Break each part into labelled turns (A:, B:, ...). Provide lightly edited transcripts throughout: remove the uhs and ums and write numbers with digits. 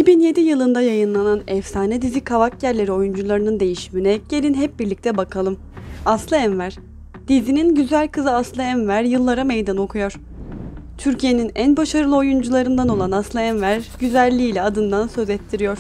A: 2007 yılında yayınlanan efsane dizi Kavak Yelleri oyuncularının değişimine gelin hep birlikte bakalım. Aslı Enver. Dizinin güzel kızı Aslı Enver yıllara meydan okuyor. Türkiye'nin en başarılı oyuncularından olan Aslı Enver, güzelliğiyle adından söz ettiriyor.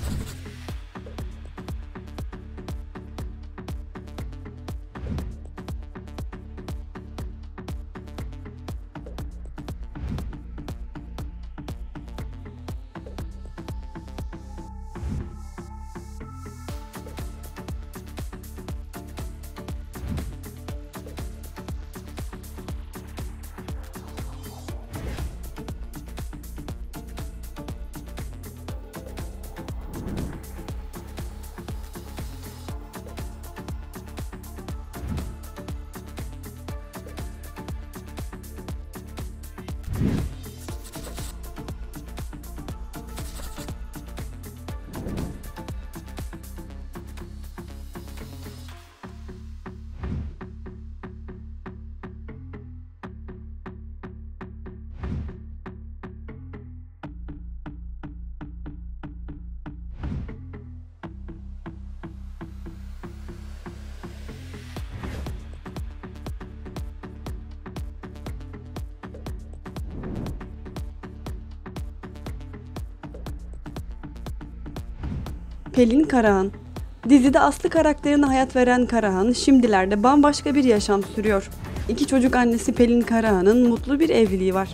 A: Pelin Karahan. Dizide Aslı karakterine hayat veren Karahan, şimdilerde bambaşka bir yaşam sürüyor. İki çocuk annesi Pelin Karahan'ın mutlu bir evliliği var.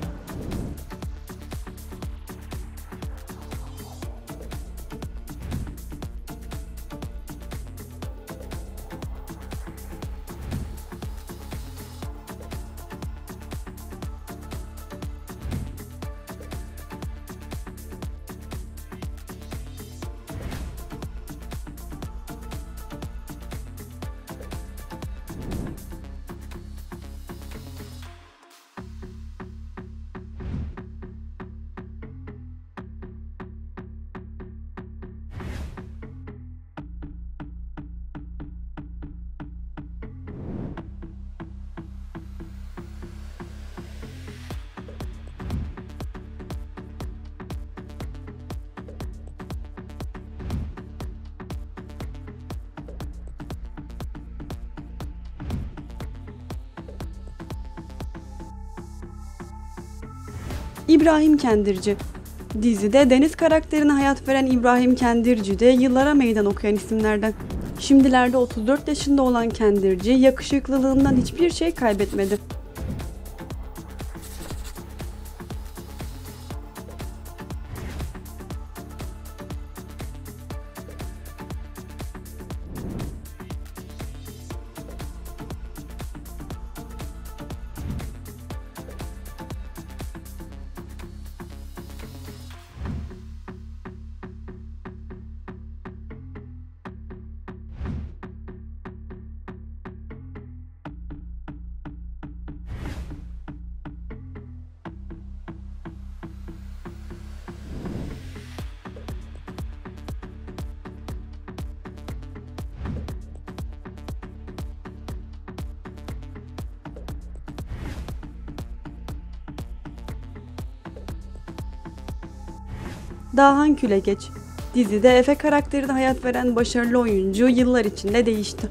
A: İbrahim Kendirci. Dizide Deniz karakterine hayat veren İbrahim Kendirci de yıllara meydan okuyan isimlerden. Şimdilerde 34 yaşında olan Kendirci yakışıklılığından hiçbir şey kaybetmedi. Karahan Külegeç. Dizide Efe karakterine hayat veren başarılı oyuncu yıllar içinde değişti.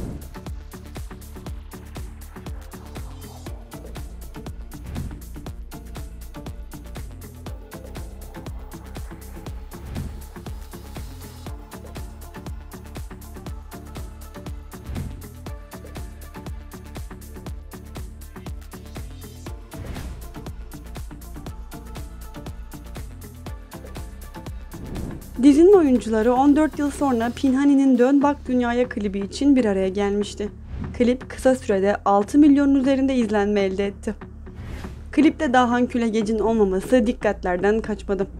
A: Dizinin oyuncuları 14 yıl sonra Pinhani'nin Dön Bak Dünyaya klibi için bir araya gelmişti. Klip kısa sürede 6 milyonun üzerinde izlenme elde etti. Klipte Karahan Külegec'in olmaması dikkatlerden kaçmadı.